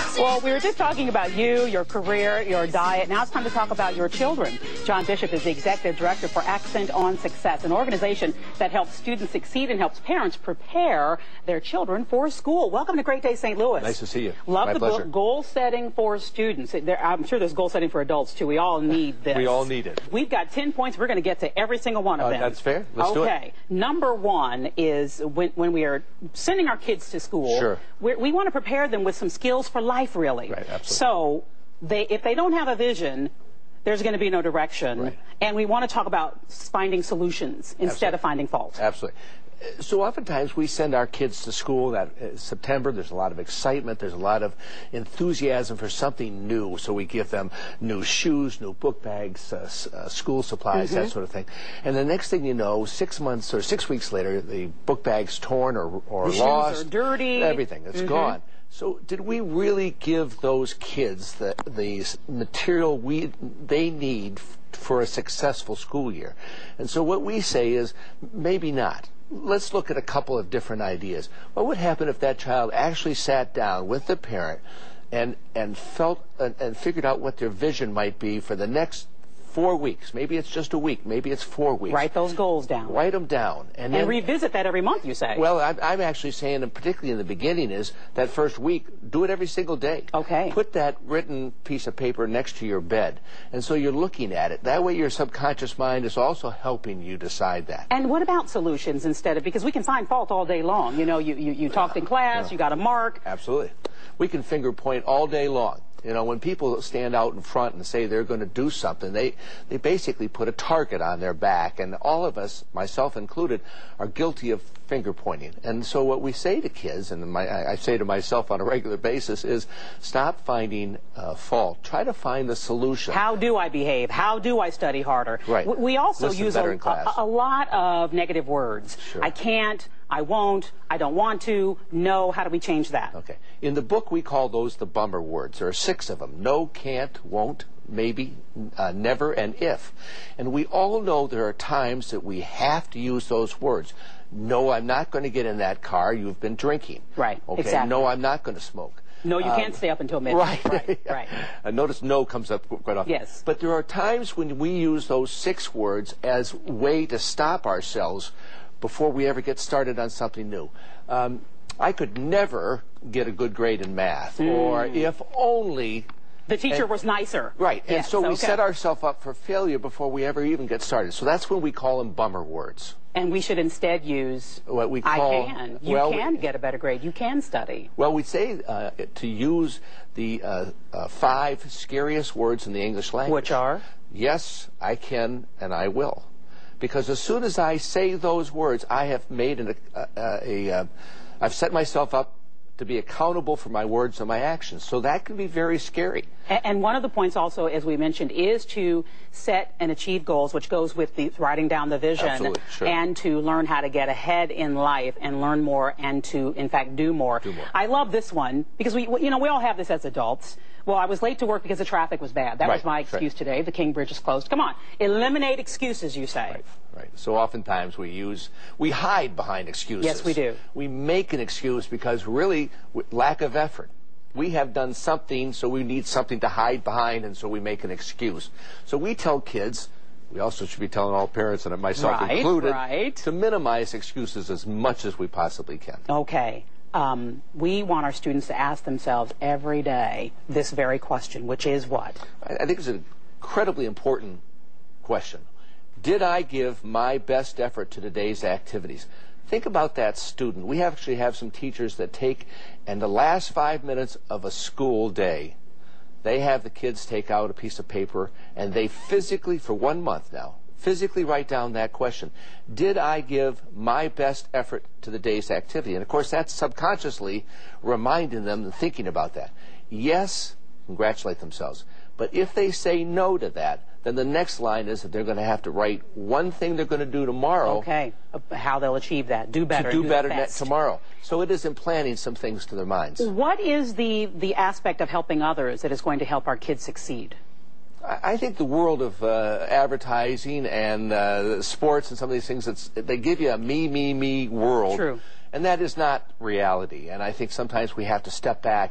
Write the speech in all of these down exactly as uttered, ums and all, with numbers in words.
Well, we were just talking about you, your career, your diet. Now it's time to talk about your children. John Bishop is the Executive Director for Accent on Success, an organization that helps students succeed and helps parents prepare their children for school. Welcome to Great Day Saint Louis. Nice to see you. Love My the pleasure. goal, goal setting for students. There, I'm sure there's goal setting for adults, too. We all need this. We all need it. We've got ten points. We're going to get to every single one of Uh, them. that's fair. Let's do it. Okay. Number one is when, when we are sending our kids to school, Sure. we're, we want to prepare them with some skills for life, really. Right, absolutely. So they, if they don't have a vision, there's going to be no direction. Right. And we want to talk about finding solutions instead Absolutely. of finding fault. Absolutely. So oftentimes we send our kids to school that uh, September, there's a lot of excitement, there's a lot of enthusiasm for something new, so we give them new shoes, new book bags, uh, s- uh, school supplies, Mm-hmm. that sort of thing. And the next thing you know, six months or six weeks later, the book bag's torn or, or The shoes lost. are dirty. Everything, it's Mm-hmm. gone. So did we really give those kids the, the s- material we they need f- for a successful school year? And so what we say is maybe not. Let's look at a couple of different ideas. What would happen if that child actually sat down with the parent and and felt and, and figured out what their vision might be for the next four weeks? Maybe it's just a week. Maybe it's four weeks. Write those goals down. Write them down. And, And then, revisit that every month, you say. well, I'm, I'm actually saying, and particularly in the beginning, is that first week, do it every single day. Okay. Put that written piece of paper next to your bed. And so you're looking at it. That way your subconscious mind is also helping you decide that. And what about solutions instead of, because we can find fault all day long. You know, you, you, you talked in class, Yeah. you got a mark. Absolutely. We can finger point all day long. You know, when people stand out in front and say they're going to do something, they, they basically put a target on their back. And all of us, myself included, are guilty of finger pointing. And so what we say to kids, and my, I say to myself on a regular basis, is stop finding uh, fault. Try to find the solution. How do I behave? How do I study harder? Right. We, we also Listen use better a, in class. a, a lot of negative words. Sure. I can't, I won't, I don't want to, no. How do we change that? Okay. In the book, we call those the bummer words. There are six of them. No, can't, won't, maybe, uh, never, and if. And we all know there are times that we have to use those words. No, I'm not going to get in that car. You've been drinking. Right, Okay. exactly. No, I'm not going to smoke. No, you Um, can't stay up until midnight. Right. Right, right. Uh, notice no comes up quite often. Yes. But there are times when we use those six words as a way to stop ourselves before we ever get started on something new. Um, I could never get a good grade in math, Mm. or if only... The teacher And- was nicer. Right, and Yes, so we okay. set ourselves up for failure before we ever even get started. So that's when we call them bummer words. And we should instead use, What we call... I can. You well, can we, get a better grade. You can study. Well, we say uh, to use the uh, uh, five scariest words in the English language. Which are? Yes, I can, and I will. Because as soon as I say those words, I have made an, a, a, a, uh, I've set myself up to be accountable for my words and my actions. So that can be very scary. A- And one of the points also, as we mentioned, is to set and achieve goals, which goes with the writing down the vision, Absolutely, sure. and to learn how to get ahead in life and learn more and to, in fact, do more. Do more. I love this one because we, you know, we all have this as adults. Well, I was late to work because the traffic was bad. That Right, was my right. excuse today. The King Bridge is closed. Come on, eliminate excuses, you say. Right, right. So oftentimes we use, we hide behind excuses. Yes, we do. We make an excuse because really, w- lack of effort. We have done something, so we need something to hide behind, and so we make an excuse. So we tell kids, we also should be telling all parents, and myself Right, included, right. to minimize excuses as much as we possibly can. Okay. Um, we want our students to ask themselves every day this very question, which is what? I I think it's an incredibly important question. Did I give my best effort to today's activities? Think about that student. We actually have some teachers that take, in the last five minutes of a school day, they have the kids take out a piece of paper and they physically, for one month now, physically write down that question. Did I give my best effort to the day's activity? And of course, that's subconsciously reminding them and thinking about that. Yes, congratulate themselves. But if they say no to that, then the next line is that they're going to have to write one thing they're going to do tomorrow. Okay, how they'll achieve that. Do better. To do, do better the net best. tomorrow. So it is implanting some things to their minds. What is the, the aspect of helping others that is going to help our kids succeed? I I think the world of uh, advertising and uh, sports and some of these things, it's, they give you a me, me, me world. True. And that is not reality. And I think sometimes we have to step back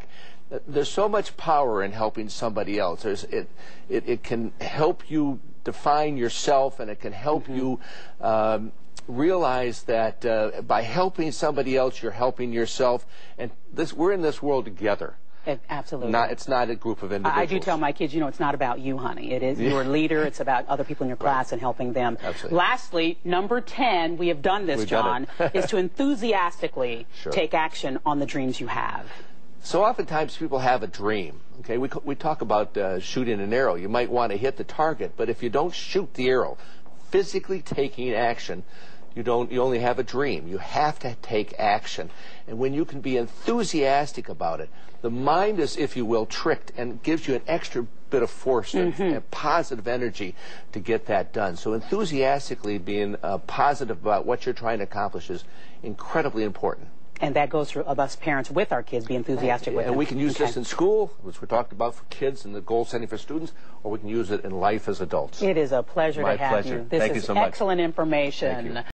uh, there's so much power in helping somebody else. There's, it, it, it can help you define yourself, and it can help mm-hmm. you um, realize that uh, by helping somebody else, you're helping yourself. And this, we're in this world together. It, absolutely. Not, it's not a group of individuals. I, I do tell my kids, you know, it's not about you, honey. It is your leader. It's about other people in your class right. and helping them. Absolutely. Lastly, number ten, we have done this, We've John, done is to enthusiastically sure. take action on the dreams you have. So oftentimes people have a dream. Okay, we, we talk about uh, shooting an arrow. You might want to hit the target, but if you don't shoot the arrow, physically taking action, you don't. You only have a dream. You have to take action. And when you can be enthusiastic about it, the mind is, if you will, tricked and gives you an extra bit of force mm-hmm. and, and positive energy to get that done. So enthusiastically being uh, positive about what you're trying to accomplish is incredibly important. And that goes for us parents with our kids, be enthusiastic with and them. we can use okay. this in school, which we talked about for kids and the goal setting for students, or we can use it in life as adults. It is a pleasure My to have pleasure. you. This Thank is you so much. excellent information. Thank you.